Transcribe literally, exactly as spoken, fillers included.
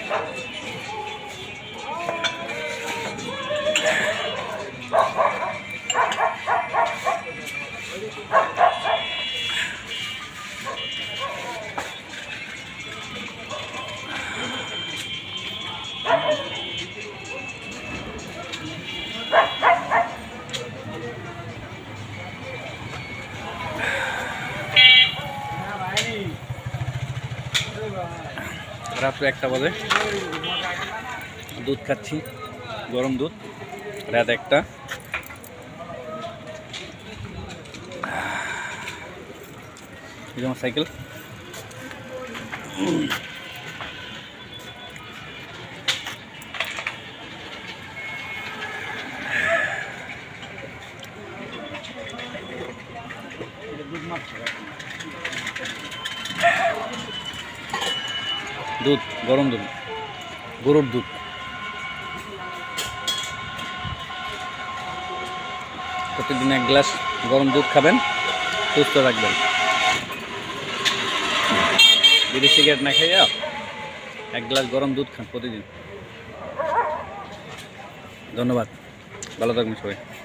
রাত্রে একটা বাজে, দুধ খাচ্ছি, গরম দুধ, রাত একটা। এই যে আমার সাইকেল। দুধ, গরম দুধ, গরুর দুধ। প্রতিদিন এক গ্লাস গরম দুধ খাবেন, সুস্থ রাখবেন। বিড়ি সিগারেট না খাইয়া এক গ্লাস গরম দুধ খান প্রতিদিন। ধন্যবাদ, ভালো থাকবেন সবাই।